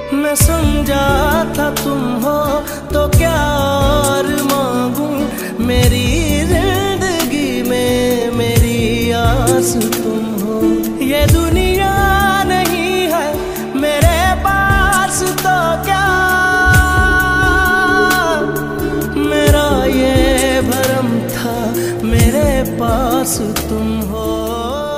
मैं समझा था तुम हो तो क्या और मांगू, मेरी जिंदगी में मेरी आस तुम हो। ये दुनिया नहीं है मेरे पास तो क्या, मेरा ये भरम था मेरे पास तुम हो।